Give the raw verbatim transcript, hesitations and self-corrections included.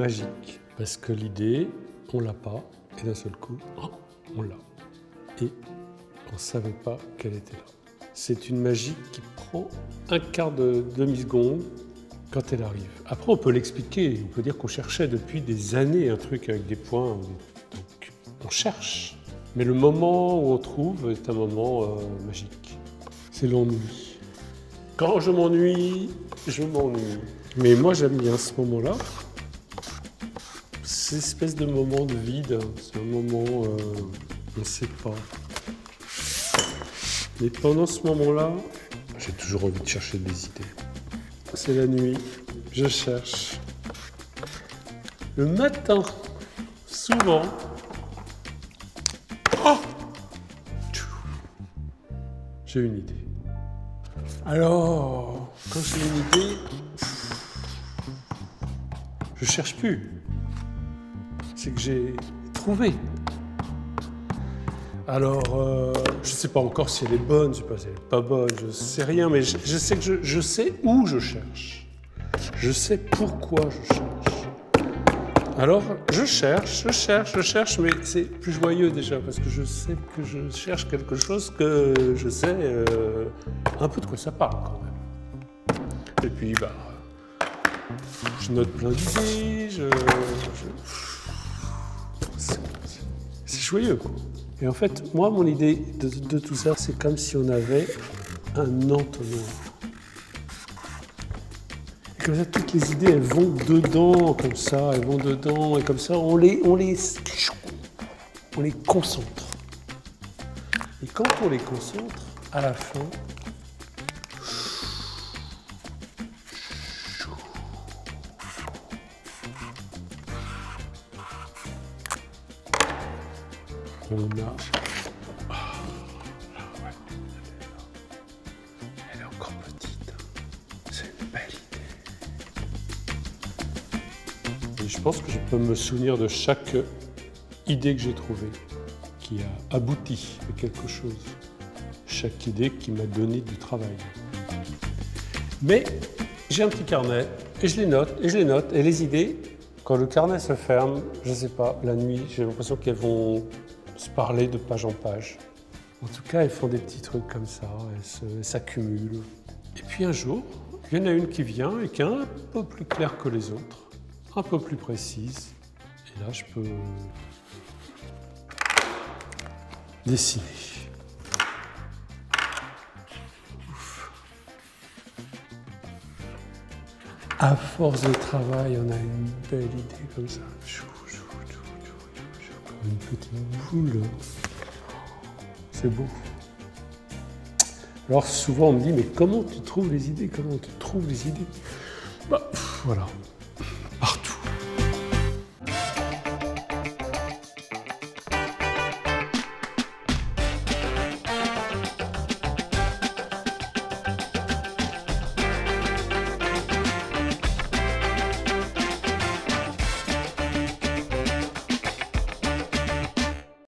magique. Parce que l'idée, on l'a pas, et d'un seul coup, on l'a. Et on ne savait pas qu'elle était là. C'est une magie qui prend un quart de demi-seconde quand elle arrive. Après, on peut l'expliquer, on peut dire qu'on cherchait depuis des années un truc avec des points. Donc, on cherche. Mais le moment où on trouve est un moment euh, magique. C'est l'ennui. Quand je m'ennuie, je m'ennuie. Mais moi, j'aime bien ce moment-là. C'est une espèce de moment de vide. C'est un moment, euh, on ne sait pas. Mais pendant ce moment-là, j'ai toujours envie de chercher des idées. C'est la nuit, je cherche. Le matin, souvent, oh, j'ai une idée. Alors, quand j'ai une idée, je cherche plus. C'est que j'ai trouvé. Alors, euh, je ne sais pas encore si elle est bonne, je ne sais pas si elle n'est pas bonne, je ne sais rien, mais je, je sais que je, je sais où je cherche. Je sais pourquoi je cherche. Alors, je cherche, je cherche, je cherche, mais c'est plus joyeux déjà, parce que je sais que je cherche quelque chose que je sais euh, un peu de quoi ça parle quand même. Et puis, bah, je note plein d'idées, je... je... C'est joyeux, quoi. Et en fait, moi, mon idée de, de tout ça, c'est comme si on avait un entonnoir. Et comme ça, toutes les idées, elles vont dedans, comme ça, elles vont dedans, et comme ça, on les, on les, on les concentre. Et quand on les concentre, à la fin, on a... Oh, là, ouais. Elle est encore petite. C'est une belle idée. Et je pense que je peux me souvenir de chaque idée que j'ai trouvée, qui a abouti à quelque chose. Chaque idée qui m'a donné du travail. Mais j'ai un petit carnet, et je les note, et je les note, et les idées, quand le carnet se ferme, je ne sais pas, la nuit, j'ai l'impression qu'elles vont se parler de page en page. En tout cas, elles font des petits trucs comme ça, elles s'accumulent. Et puis un jour, il y en a une qui vient et qui est un peu plus claire que les autres, un peu plus précise. Et là, je peux dessiner. Ouf. À force de travail, on a une belle idée comme ça. Une petite boule. C'est beau. Alors souvent on me dit, mais comment tu trouves les idées? Comment tu trouves les idées? Bah, pff, voilà.